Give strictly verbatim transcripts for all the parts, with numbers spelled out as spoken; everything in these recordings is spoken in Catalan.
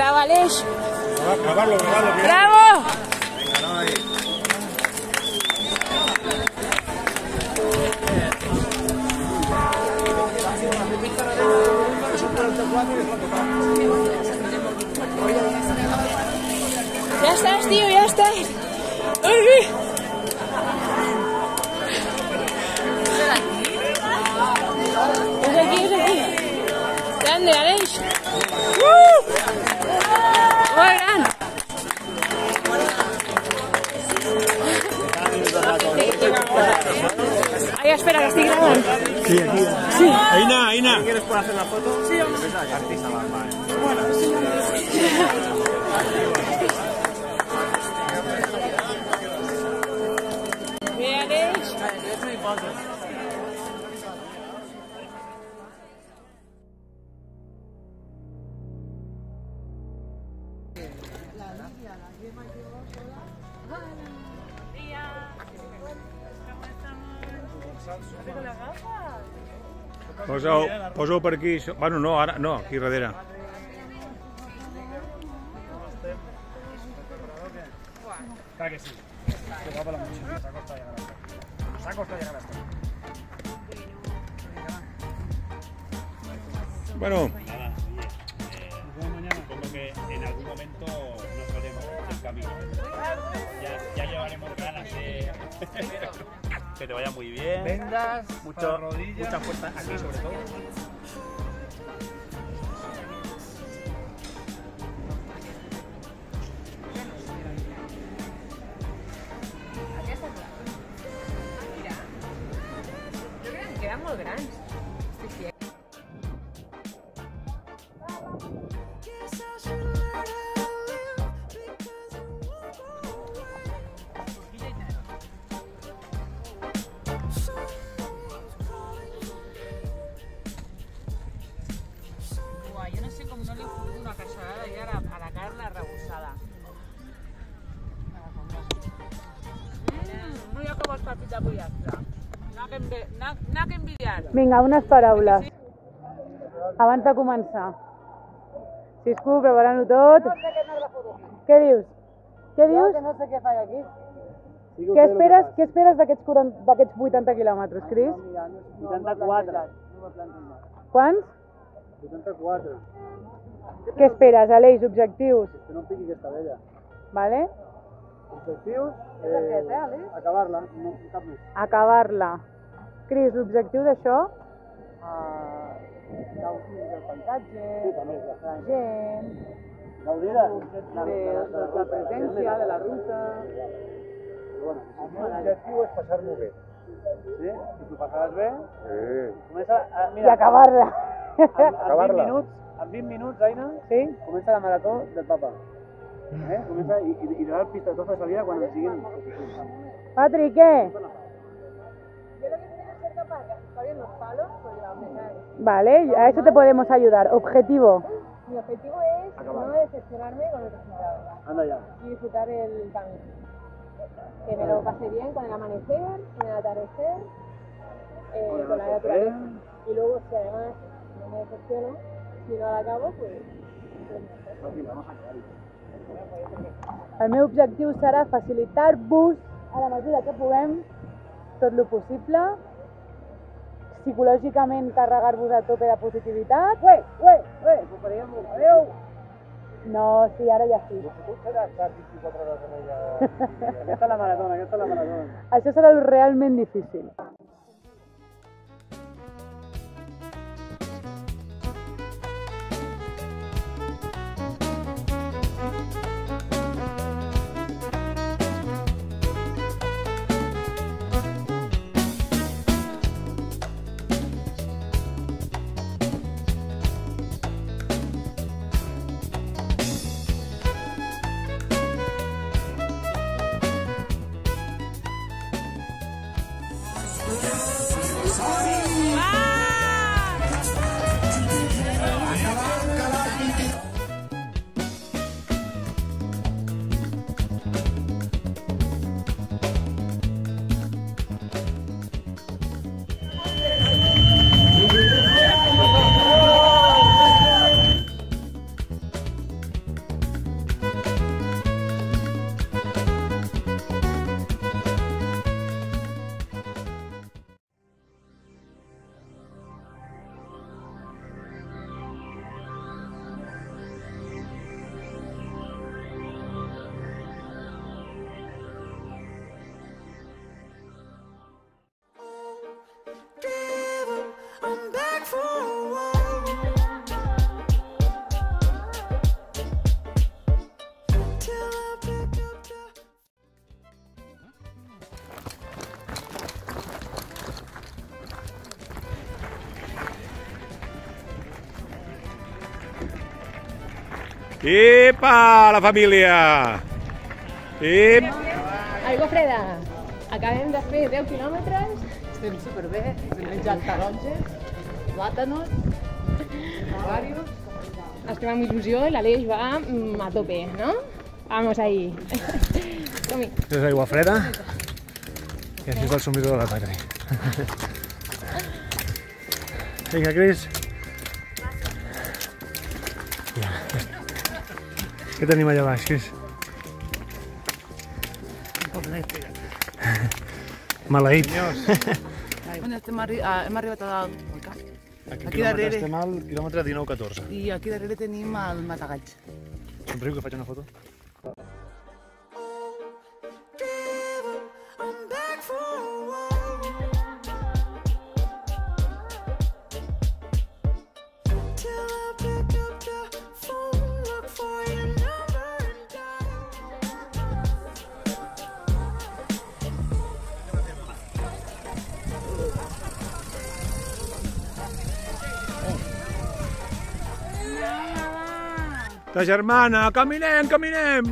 Bravo, Aleix. Grabarlo, grabarlo. Bravo. Venga, no ahí. Ya estás, tío, ya estás. ¡Ay! Es aquí, es aquí. Grande, Aleix. ¡Uh! Muy gran. Ahí, espera, que estoy grabando. Sí, aquí. Sí. Aina, Aina. ¿Quieres poder hacer la foto? Sí, vamos. Artista, vale. Bueno, Bien, Aleix. Posa-ho posa per aquí. Bueno, no, ara no, aquí darrere. Claro que sí. Qué guapa la mochila. Se ha costado llegar hasta aquí. Se ha costado llegar hasta aquí. Bueno, Nada, oye, eh, supongo que en algún momento nos veremos en camino. Ya, ya llevaremos ganas de que te vaya muy bien. Vendas, Mucho, rodillas. mucha fuerza aquí sobre todo. Mira, yo creo que quedan molt grans. Buah, yo no sé cómo no le ocurrió una casolada y ahora a la Carla rebusada. Mm, mira com està feta pollastre. N'ha que, envi n'ha que envidiar. Vinga, unes paraules. Abans de començar. Cisco, preparant-ho tot. Què dius? Què dius? Que no sé què faig aquí. Què esperes, què esperes d'aquests vuitanta quilòmetres, Cris? vuitanta-quatre. Quants? vuitanta-quatre. Què esperes, Aleix? Objectius? Que no em piqui aquesta vella. Vale? Objectius? Eh, acabar-la, no cap més. Acabar-la. Cris, l'objectiu d'això? Gaudir del paisatge, Sí, també, de la gent, Gaudir de, de, de la presència, de la ruta. bueno, L'objectiu és passar-m'ho bé. sí? I tu passaràs bé? Sí. Comença a, I mira, acabar-la. en, en vint Acabar-la. minuts, en vint minuts, Aina, Sí? comença la marató del papa. Eh? Comença i, i, i darà el pistatozo de salida quan ens siguin suficients. Patri, què? Yo lo que quiero es ser capaz de ajustar bien los palos, porque la verdad es... Vale, a eso te podemos ayudar. Objetivo. Mi objetivo es no decepcionarme con el resultado Anda ya. y disfrutar el camino. Que me lo pase bien con el amanecer, con el atardecer, eh, Con el con la atardecer. naturaleza. Y luego, si además no me decepciono, si no la acabo, pues... El meu objectiu serà facilitar-vos a la mesura que puguem tot lo possible, psicològicament carregar-vos a tope de positivitat. Ué, ué, ué, recuperaríem. Adéu! No, sí, ara ja sí. Tu seràs estar vint-i-quatre hores en ella. Aquesta és la maratona, aquesta és la maratona. Això serà lo realment difícil. Epa, la família! Ep! Aigua freda! Acabem de fer deu quilòmetres. Estem superbé, hem menjat taronges, plàtanos, varios. Estem amb il·lusió i l'Aleix va mm, a tope, no? Vamos ahí. Som-hi. És aigua freda i així és el somriure de la Patri. Vinga, Cris. Ja. Què tenim allà baix, Cris? Maleït. Bueno, estem arri ah, hem arribat a dalt al camp. Aquí, Aquí darrere. Estem al quilòmetre dinou catorze. I aquí darrere tenim el Matagalls. Somriu que faig una foto. Ta germana, caminem, caminem!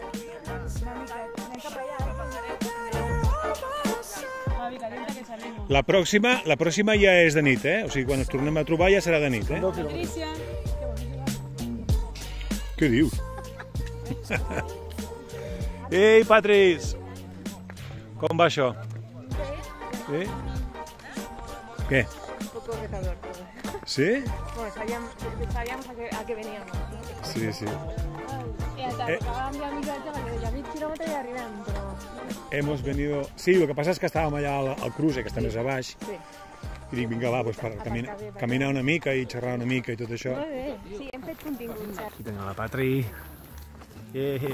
La pròxima, la pròxima ja és de nit, eh? O sigui, quan ens tornem a trobar ja serà de nit, eh? Què dius? Ei, Patris! Com va això? Sí? Què? Un poco retador todo. Sí? Bueno, sabíamos, sabíamos a, qué, a qué veníamos. Sí, sí. I hasta Eh. acabàvem ja mitjatge perquè ja mig quilòmetre i arribem, però... Hemos venido... Sí, el que passa és que estàvem allà al, al cruce, que està més a baix, Sí. i dic, vinga, va, doncs per camina, caminar una mica i xerrar una mica i tot això. Molt bé, sí, hem fet contingut, cert. Aquí tenim la Patri. Yeah.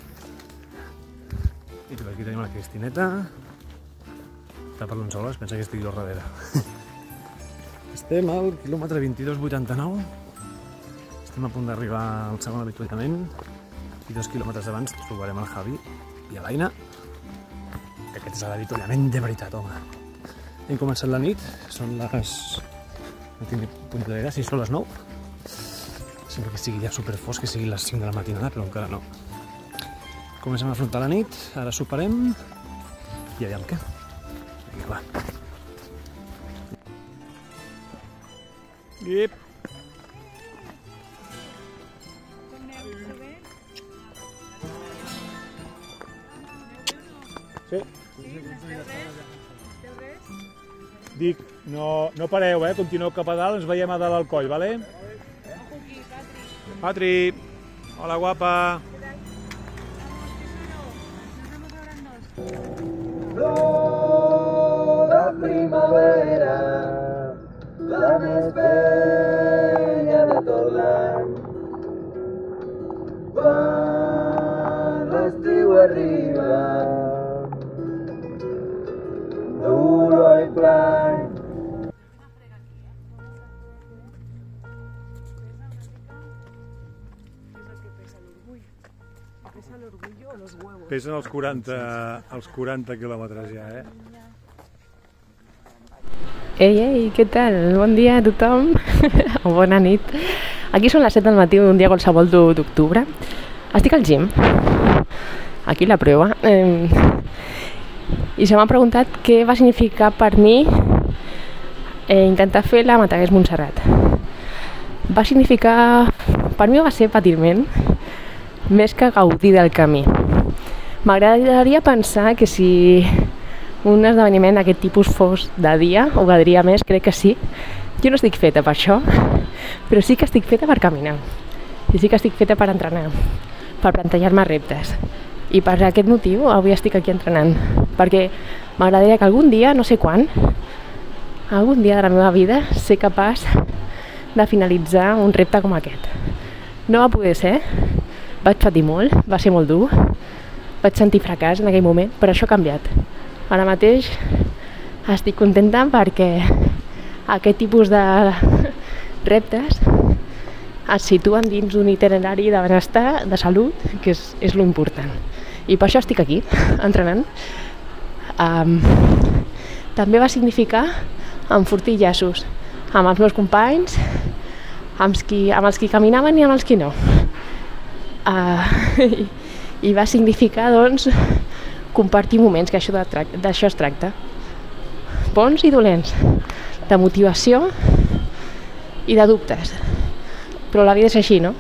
I aquí tenim la Cristineta. Està parlant sola, es pensa que estic jo al darrere. Estem al quilòmetre vint-i-dos vuitanta-nou. Estem a punt d'arribar al segon avituallament. I dos quilòmetres abans trobarem el Javi i l'Aina. Que aquest és l'avituallament de veritat, home. Hem començat la nit, són les... no tinc ni punt d'idea si són les nou. Sembla que sigui ja superfosc, que sigui les cinc de la matinada, però encara no. Comencem a afrontar la nit, ara soparem i aviam què. Vinga, va. Yep. Sí. Dic, no, no pareu, eh? Continueu cap a dalt, ens veiem a dalt al coll, vale? Patri! Hola, guapa! La primavera, la més bella de tot l'any. Quan l'estiu arriba, duro i blanc. Pesen els quaranta, els quaranta quilòmetres ja, eh? Ei, ei, què tal? Bon dia a tothom, o bona nit. Aquí són les set del matí d'un dia qualsevol d'octubre. Estic al gym, aquí la prova, eh, i se m'ha preguntat què va significar per mi eh, intentar fer la Matagalls Montserrat. Va significar, per mi va ser patiment, més que gaudir del camí. M'agradaria pensar que si un esdeveniment d'aquest tipus fos de dia, ho gaudiria més, crec que sí. Jo no estic feta per això, però sí que estic feta per caminar. I sí que estic feta per entrenar, per plantejar-me reptes. I per aquest motiu avui estic aquí entrenant, perquè m'agradaria que algun dia, no sé quan, algun dia de la meva vida, ser capaç de finalitzar un repte com aquest. No va poder ser, vaig patir molt, va ser molt dur, vaig sentir fracàs en aquell moment, però això ha canviat. Ara mateix estic contenta perquè aquest tipus de reptes es situen dins d'un itinerari de benestar, de salut, que és, és lo important. I per això estic aquí, entrenant. Um, també va significar enfortir llaços amb els meus companys, amb els, qui, amb els qui caminaven i amb els qui no. Uh, I va significar, doncs, compartir moments, que això d'això es tracta. Bons i dolents, de motivació i de dubtes. Però la vida és així, no?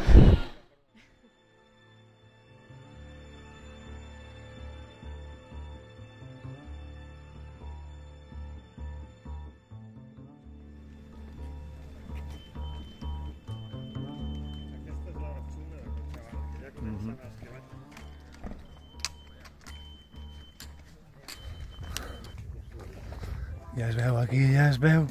Ja es veu aquí, ja es veu.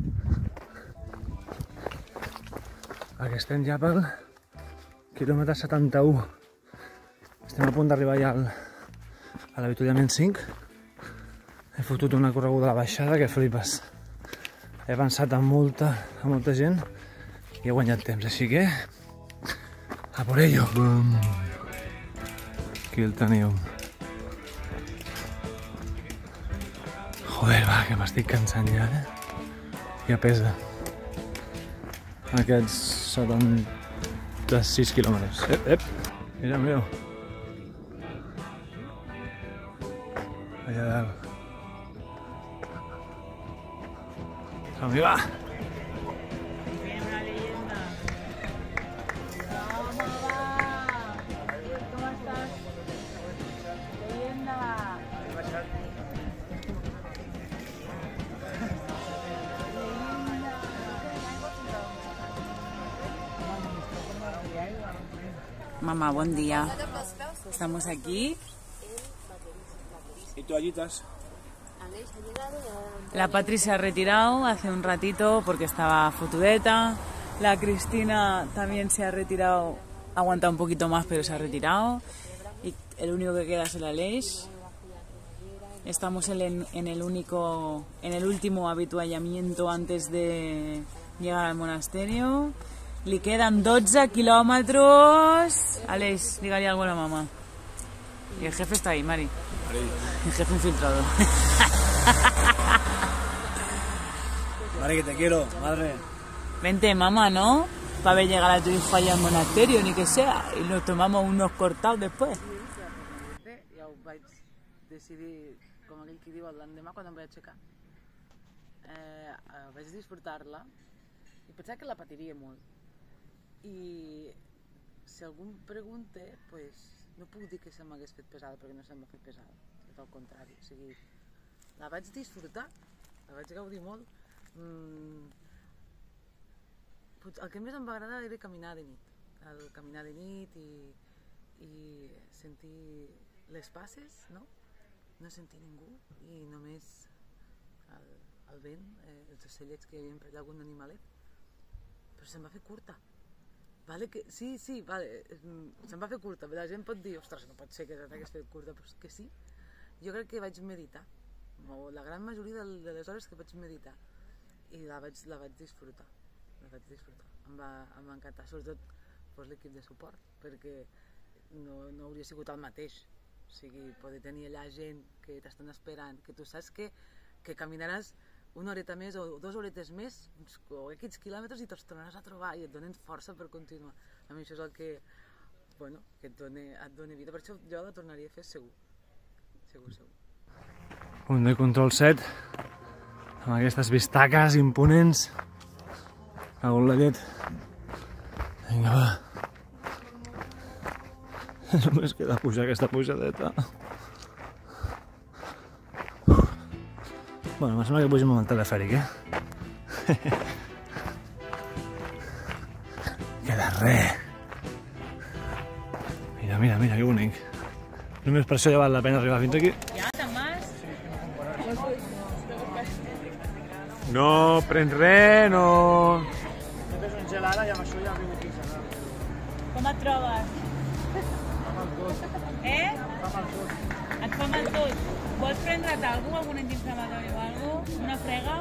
Aquí estem ja pel quilòmetre setanta-u. Estem a punt d'arribar ja al, a l'avituallament cinc. He fotut una correguda a la baixada que flipes. He avançat amb molta, amb molta gent i he guanyat temps, així que a por ello. Bum. Aquí el teniu. Joder, va, que m'estic cansant ja, eh? Ja pesa. Aquests setanta-sis quilòmetres. Ep, ep! Mira, mira. Allà dalt. Som-hi, va! Mamá, buen día. Estamos aquí. ¿Y toallitas? La Patri se ha retirado hace un ratito porque estaba fotudeta. La Cristina también se ha retirado, ha aguantado un poquito más, pero se ha retirado. Y el único que queda es el Aleix. Estamos en, en el único, en el último avituallamiento antes de llegar al monasterio. Le quedan doce kilómetros. Aleix, dígale algo a la mamá. Y el jefe está ahí, Mari. El jefe infiltrado. Mari, que te quiero, madre. Vente, mamá, ¿no? Para ver llegar a tu hijo allá al monasterio, ni que sea. Y nos tomamos unos cortados después. Ja ho vaig decidir, com aquell qui diu, l'endemà quan em vaig aixecar. Eh, vaig disfrutar-la i pensava que la patiria molt. I si algú em pregunta, pues, no puc dir que se m'hagués fet pesada, perquè no se m'ha fet pesada, tot al contrari. O sigui, la vaig disfrutar, la vaig gaudir molt. Mm, el que més em va agradar era caminar de nit, el caminar de nit i, i sentir les passes, no? No sentir ningú i només el, el vent, eh, els ocellets que hi havia per allà, algun animalet, però se'm va fer curta. Vale que, sí, sí, vale, se'm va fer curta, la gent pot dir, ostres, no pot ser que t'hagués fet curta, però és que sí. Jo crec que vaig meditar, o la gran majoria de les hores que vaig meditar, i la vaig, la vaig disfrutar, la vaig disfrutar. Em va, em va encantar, sobretot pues, l'equip de suport, perquè no, no hauria sigut el mateix. O sigui, poder tenir allà gent que t'estan esperant, que tu saps que, que caminaràs una horeta més o dues horetes més, o aquests quilòmetres, i te'ls tornaràs a trobar i et donen força per continuar. A mi això és el que, bueno, que et dona, et dona vida, per això jo la tornaria a fer segur. Segur, segur. Punt de control set, amb aquestes vistaques imponents. Cago en la llet. Vinga, va. Només queda pujar aquesta pujadeta. Bueno, em sembla que pugem amb el telefèric, eh? Queda res. Mira, mira, mira, que bonic. Només per això ja val la pena arribar fins aquí. Ja, te'n vas? No prens res, no... No tens un gel ara i amb això ja arribo aquí. Com et trobes? Eh? Et fa mal tot. Vols prendre't alguna cosa, algun antiinflamatori o alguna cosa? Una frega?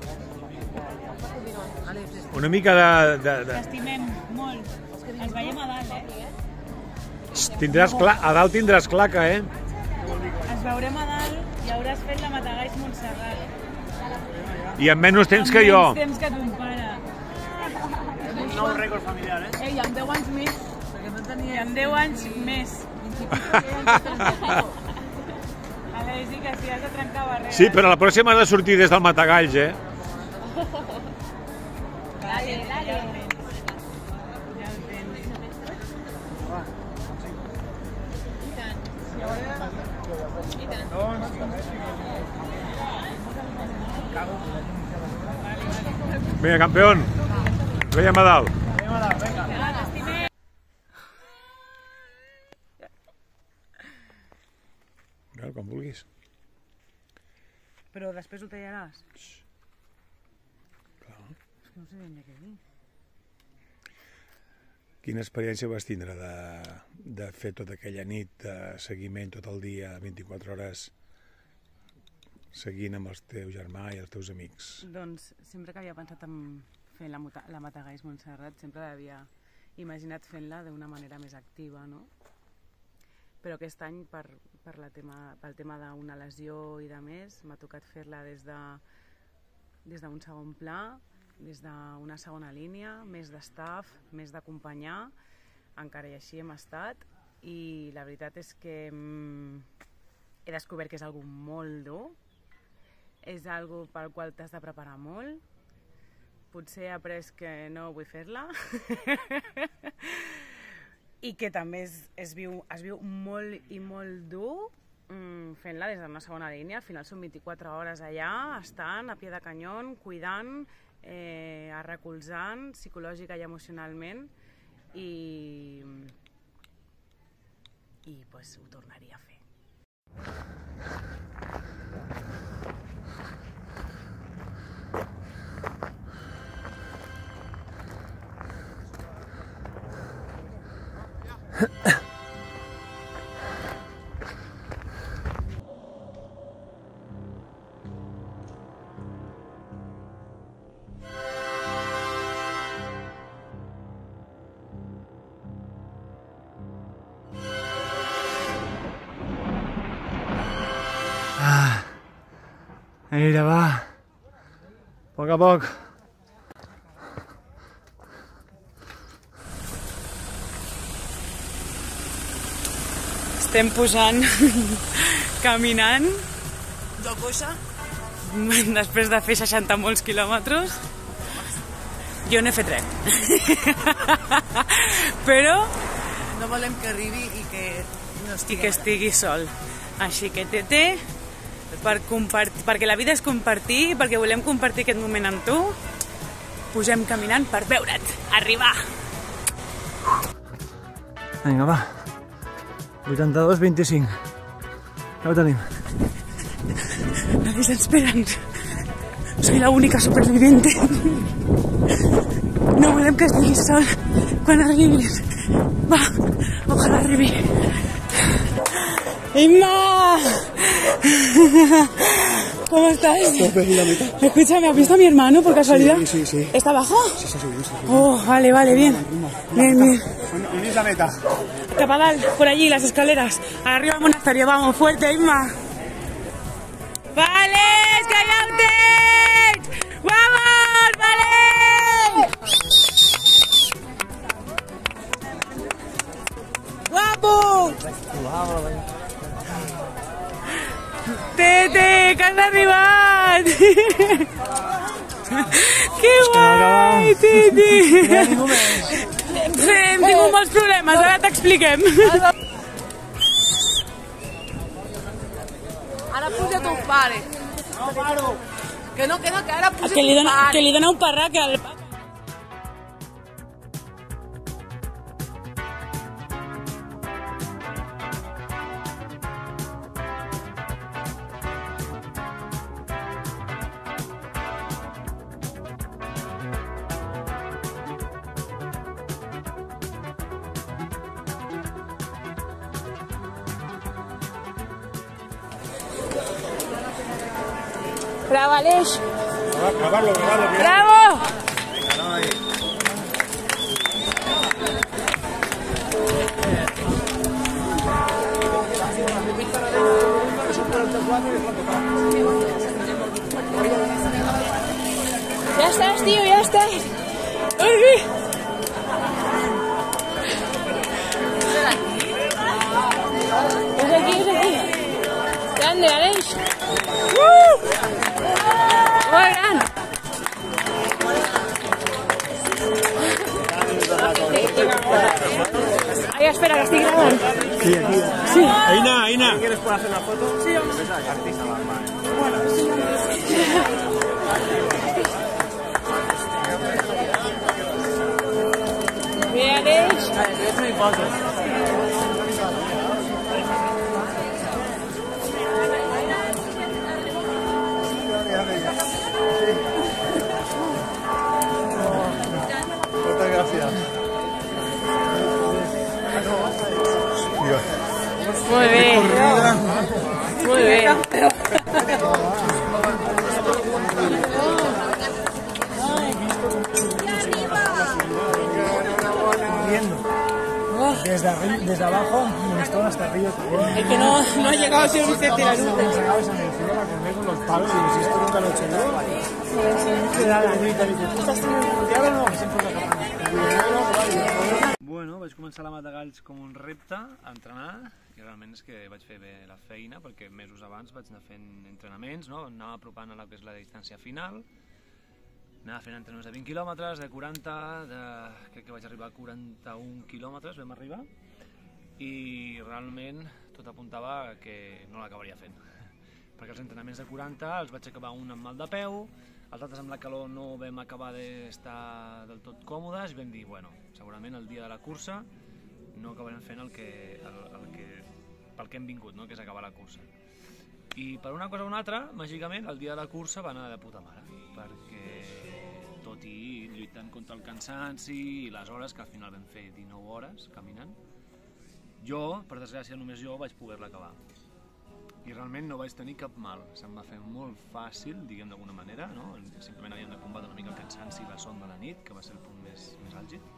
Una mica de... de, de... T'estimem molt. Ens veiem a dalt, eh? Tindràs cla... A dalt tindràs claca, eh? Ens veurem a dalt i hauràs fet la Matagalls Montserrat. I amb menys temps que jo. Amb menys temps que ton pare. Un nou rècord familiar, eh? Ei, amb deu anys més, perquè no I en deu anys més. Aleix, dic que si has de trencar barreres. Sí, però la pròxima has de sortir des del Matagalls, eh? Dale, dale. Ja el tens. Vinga, campió. Veiem a dalt. Vinga, quan vulguis. Però després ho tallaràs? Clar. És que no sé ben bé què dir. Quina experiència vas tindre de, de fer tota aquella nit de seguiment tot el dia, vint-i-quatre hores, seguint amb el teu germà i els teus amics? Doncs sempre que havia pensat en fer la, la Matagalls Montserrat, sempre l'havia imaginat fent-la d'una manera més activa, no? Però aquest any, per, per la tema, pel tema d'una lesió i de més, m'ha tocat fer-la des de, des d'un segon pla, des d'una segona línia, més d'estaf, més d'acompanyar, encara i així hem estat, i la veritat és que mm, he descobert que és algo molt dur, és algo pel qual t'has de preparar molt, potser he après que no vull fer-la, i que també es, es, viu, es viu molt i molt dur mm, fent-la des d'una segona línia. Al final són vint-i-quatre hores allà, estant a pie de canyón, cuidant, eh, recolzant psicològica i emocionalment, i, i pues, ho tornaria a fer. Ah, mira, va. A poc a poc. Estem pujant, caminant, Jo coixa? després de fer seixanta molts quilòmetres. Jo no he fet res. Però... No volem que arribi i que no i estigui que estigui sol. Així que té, té, per perquè la vida és compartir, perquè volem compartir aquest moment amb tu, pugem caminant per veure't, arribar. Vinga, va. vuitanta-dos vint-i-cinc. Ja ho tenim. La desesperan. Soy la única superviviente. No volem que estiguis sol quan arribis. Va, ojalá arribi. ¡Inma! ¿Cómo estás? Escúchame, ¿has visto a mi hermano por casualidad? Sí, sí, sí. ¿Está abajo? Sí, sí, sí. sí. Oh, vale, vale, bien. Bien, bien. On és la meta? Capadal, por allí, las escaleras. Arriba al monasterio, vamos, fuerte, Inma. ¡Vale! ¡Que ja ho tens! ¡Vamos, vale! ¡Guapo! Tete, que has arribat! Que guai, Tete! Hem tingut molts problemes, ara t'expliquem. Ara puja ton pare. No, paro. Que no, que no, que ara puja Que li ton dona, pare. que li dona un parrac al papa. Bravo, Aleix. Grabarlo, grabarlo. Bravo. Ya estás, tío, ya estás. Uy. grande, Aleix! Uh! Molt gran! Ai, espera, que estic gravant. Sí, aquí. Sí. Aina, Aina. ¿Quieres poder hacer una foto? Sí, home. Artista, vale. Bé, Aleix. Es muy fotos. Muchas gracias. Molt bé. Molt bé. Desde, arri- desde abajo, un listón hasta arriba. Es que no, no ha llegado a ser Vicente la luz. Me sacaba esa energía, la que con los palos, y digo, si esto nunca lo he hecho yo. Le da la grita y dice, ¿tú estás teniendo un mundial o no? Que siempre lo acabamos. Bueno, vaig començar la Matagalls com un repte a entrenar i realment és que vaig fer bé la feina perquè mesos abans vaig anar fent entrenaments, no? Anava apropant a la que és la distància final, anava fent entrenaments de vint quilòmetres, de quaranta, de... crec que vaig arribar a quaranta-un quilòmetres, vam arribar, i realment tot apuntava que no l'acabaria fent, perquè els entrenaments de quaranta els vaig acabar un amb mal de peu, els altres amb la calor no vam acabar d'estar del tot còmodes i vam dir, bueno, segurament el dia de la cursa no acabarem fent el que, el, el que, pel que hem vingut, no? Que és acabar la cursa. I per una cosa o una altra, màgicament, el dia de la cursa va anar de puta mare, perquè tot i lluitant contra el cansanci i les hores, que al final vam fer dinou hores caminant, jo, per desgràcia, només jo vaig poder-la acabar. I realment no vaig tenir cap mal, se'm va fer molt fàcil, diguem d'alguna manera, no? Simplement havíem de combatre una mica el cansanci i la son de la nit, que va ser el punt més, més àlgid.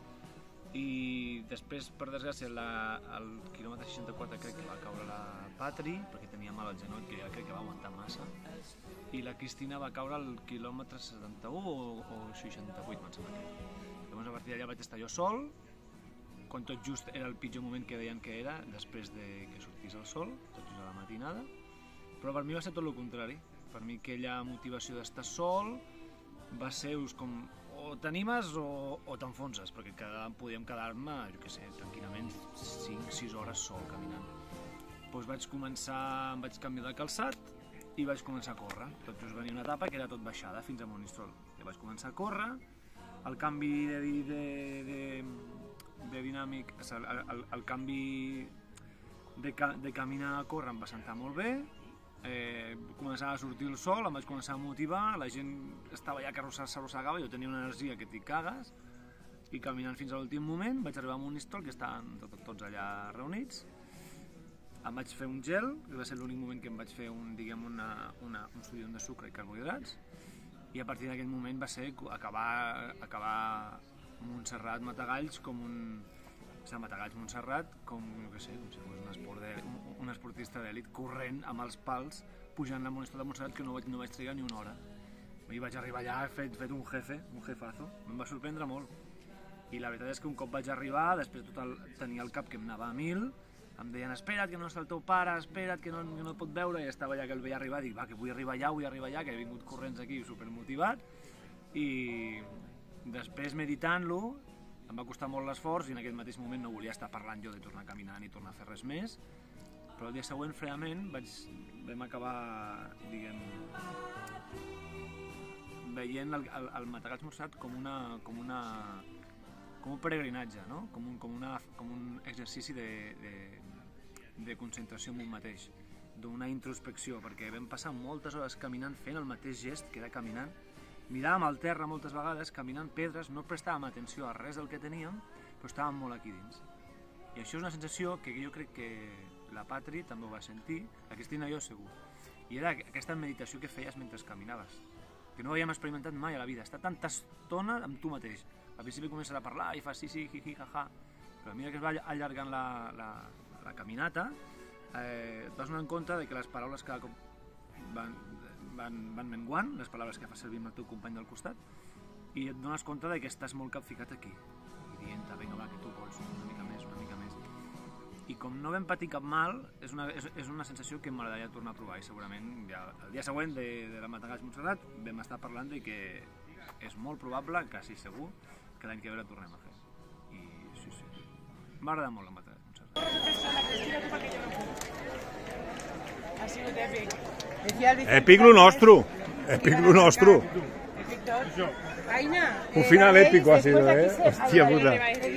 I després, per desgràcia, la, al quilòmetre seixanta-quatre crec que va caure la Patri, perquè tenia mal al genoll, que ja crec que va aguantar massa, i la Cristina va caure al quilòmetre setanta-u o, o seixanta-vuit, me'n sembla que. Llavors, a partir d'allà vaig estar jo sol, quan tot just era el pitjor moment que deien que era, després de que sortís el sol, tot just a la matinada, però per mi va ser tot el contrari. Per mi aquella motivació d'estar sol va ser com o t'animes o, o t'enfonses, perquè cada, podíem quedar-me, jo què sé, tranquil·lament cinc sis hores sol caminant. Doncs vaig començar, em vaig canviar de calçat i vaig començar a córrer. Tot just venia una etapa que era tot baixada fins a Monistrol. I vaig començar a córrer, el canvi de, de, de, de dinàmic, el, el, el canvi de, de caminar a córrer em va sentar molt bé. Eh, començava a sortir el sol, em vaig començar a motivar, la gent estava ja que s'arrossegava, jo tenia una energia que t'hi cagues, i caminant fins a l'últim moment vaig arribar a Monistrol, que estaven tot, tots allà reunits, em vaig fer un gel, que va ser l'únic moment que em vaig fer un, diguem, una, una, un sudion de sucre i carbohidrats, i a partir d'aquell moment va ser acabar, acabar Montserrat Matagalls com un... Sant Matagalls Montserrat com, jo què sé, com si fos un, esport de, un, un esportista d'èlit corrent amb els pals pujant la Monistrol de Montserrat, que no vaig, no vaig trigar ni una hora. I vaig arribar allà fet, fet un jefe, un jefazo, em va sorprendre molt. I la veritat és que un cop vaig arribar, després tot el, tenia el cap que em anava a mil, em deien espera't que no està el teu pare, espera't que no, que no et pot veure, i estava allà que el veia arribar, dic va, que vull arribar allà, vull arribar allà, que he vingut corrents aquí supermotivat, i després meditant-lo, em va costar molt l'esforç i en aquell mateix moment no volia estar parlant jo de tornar a caminar ni tornar a fer res més, però el dia següent, freament, vaig, vam acabar, diguem, veient el, el, el Matagalls Montserrat com una, com una, com un peregrinatge, no? Com un, com una, com un exercici de, de, de concentració en un mateix, d'una introspecció, perquè vam passar moltes hores caminant fent el mateix gest que era caminant. Miràvem al terra moltes vegades, caminant pedres, no prestàvem atenció a res del que teníem, però estàvem molt aquí dins. I això és una sensació que jo crec que la Patri també ho va sentir, la Cristina i jo segur. I era aquesta meditació que feies mentre caminaves, que no havíem experimentat mai a la vida, estar tanta estona amb tu mateix. Al principi comences a parlar i fas sí, sí, hi, hi, ha, ha, però a mesura que es va allargant la, la, la caminata, eh, et vas donar compte de que les paraules cada cop van... Van, van menguant, les paraules que fa servir amb el teu company del costat, i et dones compte de que estàs molt capficat aquí, i dient, vinga va, que tu pots, una mica més, una mica més. i com no vam patir cap mal, és una, és, és una sensació que m'agradaria tornar a provar, i segurament ja, el dia següent de, de la Matagalls Montserrat vam estar parlant i que és molt probable, quasi segur, que l'any que ve la tornem a fer. I sí, sí, m'agrada molt la Matagalls Montserrat. Ha sigut èpic. Èpic lo nostre, èpic lo nostre. Un final épico ha sido, ¿eh? Hostia puta.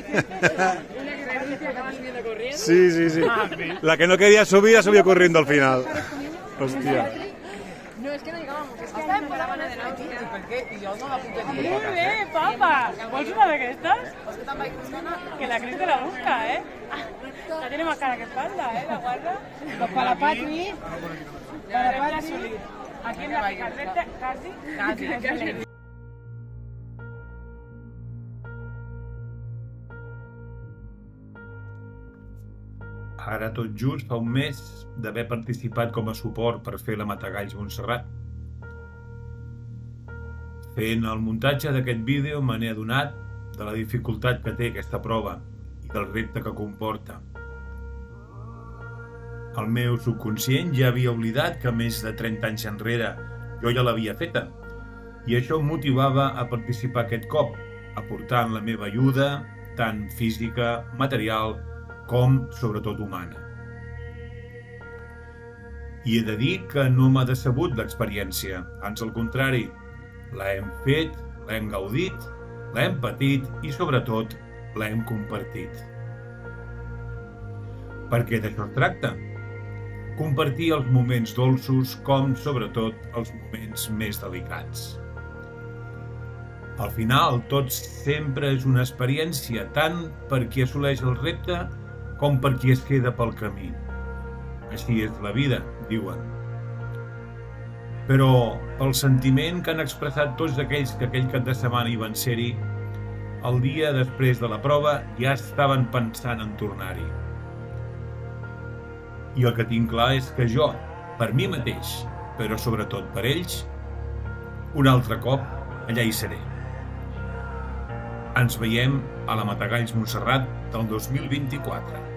Sí, sí, sí. La que no quería subir ha subido corriendo al final. Hostia. No, es que no llegábamos, es que me paraven a de nou. Per què? I jo no la puc dir. Molt bé, papa! Vols una d'aquestes? Que la Cris te la busca, eh? La tiene más cara que espalda, eh? La guarda. Pues para Patri. Para Patri. Aquí en la picardeta, casi. Casi, casi. Ara tot just fa un mes d'haver participat com a suport per fer la Matagalls Montserrat. Fent el muntatge d'aquest vídeo me n'he adonat de la dificultat que té aquesta prova i del repte que comporta. El meu subconscient ja havia oblidat que més de trenta anys enrere jo ja l'havia feta, i això em motivava a participar aquest cop, aportant la meva ajuda, tant física, material, com, sobretot, humana. I he de dir que no m'ha decebut l'experiència, ans al contrari, l'hem fet, l'hem gaudit, l'hem patit i, sobretot, l'hem compartit. Perquè d'això es tracta, compartir els moments dolços com, sobretot, els moments més delicats. Al final, tot sempre és una experiència, tant per qui assoleix el repte com per qui es queda pel camí. Així és la vida, diuen. Però pel sentiment que han expressat tots aquells que aquell cap de setmana hi van ser-hi, el dia després de la prova ja estaven pensant en tornar-hi. I el que tinc clar és que jo, per mi mateix, però sobretot per ells, un altre cop allà hi seré. Ens veiem a la Matagalls Montserrat del dos mil vint-i-quatre.